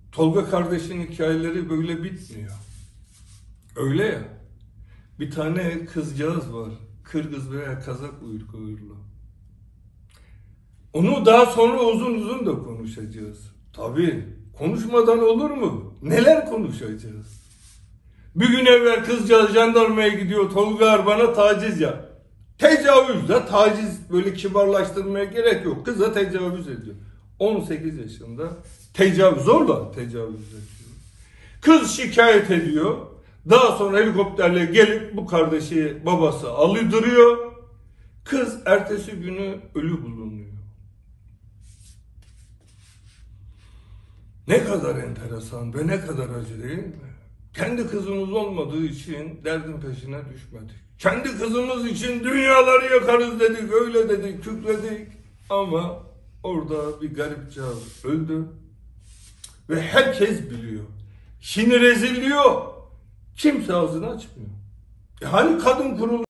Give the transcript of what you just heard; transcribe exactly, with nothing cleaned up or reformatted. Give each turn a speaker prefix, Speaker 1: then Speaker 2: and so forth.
Speaker 1: Tolga kardeşin hikayeleri böyle bitmiyor. Öyle ya. Bir tane kızcağız var. Kırgız veya Kazak uyruklu. Onu daha sonra uzun uzun da konuşacağız. Tabii. Konuşmadan olur mu? Neler konuşacağız? Bir gün evvel kızcağız jandarmaya gidiyor. Tolga bana taciz ya. Tecavüz de taciz, böyle kibarlaştırmaya gerek yok. Kıza tecavüz ediyor. on sekiz yaşında tecavüz, zorla tecavüz ediyor. Kız şikayet ediyor. Daha sonra helikopterle gelip bu kardeşi babası alıdırıyor. Kız ertesi günü ölü bulunuyor. Ne kadar enteresan ve ne kadar acı değil mi? Kendi kızımız olmadığı için derdin peşine düşmedik. Kendi kızımız için dünyaları yakarız dedik, öyle dedik, kükredik. Ama orada bir garipcağız öldü. Ve herkes biliyor. Şimdi rezil diyor. Kimse ağzını açmıyor. E hani kadın kurulu